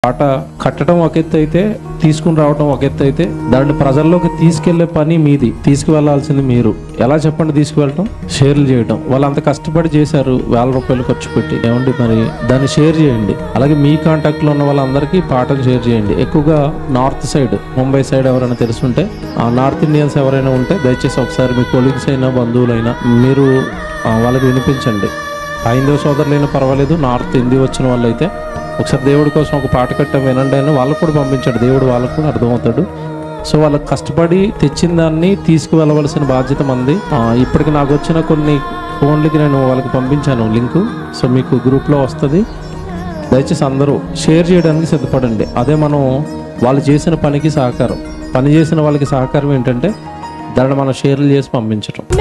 పాట కట్టడం ఒక ఎత్తు అయితే తీసుకుని రావడం ఒక ఎత్తు అయితే దాన్ని ప్రజల్లోకి తీసుకెళ్లే పని మీది. తీసుకువెళ్లాల్సింది మీరు. ఎలా చెప్పండి తీసుకువెళ్ళటం? షేర్లు చేయడం. వాళ్ళు అంత కష్టపడి చేశారు, ₹1000 ఖర్చు పెట్టి. ఏమండి మరి దాన్ని షేర్ చేయండి. అలాగే మీ కాంటాక్ట్ లో ఉన్న వాళ్ళందరికీ పాటను షేర్ చేయండి. ఎక్కువగా నార్త్ సైడ్, ముంబై సైడ్ ఎవరైనా తెలుసుంటే, ఆ నార్త్ ఇండియన్స్ ఎవరైనా ఉంటే దయచేసి ఒకసారి మీ కొలీగ్స్ అయినా బంధువులైనా మీరు వాళ్ళకి వినిపించండి. హైందవ సోదరులైనా పర్వాలేదు, నార్త్ హిందీ వచ్చిన వాళ్ళు అయితే ఒకసారి దేవుడి కోసం ఒక పాట కట్టం వినండి అని వాళ్ళకు కూడా పంపించండి. దేవుడు వాళ్ళకు కూడా అర్థమవుతాడు. సో వాళ్ళకి కష్టపడి తెచ్చిన దాన్ని తీసుకువెళ్ళవలసిన బాధ్యత మంది. ఇప్పటికి నాకు వచ్చిన కొన్ని ఫోన్లకి నేను వాళ్ళకి పంపించాను లింకు. సో మీకు గ్రూప్లో వస్తుంది. దయచేసి అందరూ షేర్ చేయడానికి సిద్ధపడండి. అదే మనం వాళ్ళు చేసిన పనికి సహకారం. పని చేసిన వాళ్ళకి సహకారం ఏంటంటే దాన్ని మనం షేర్లు చేసి పంపించడం.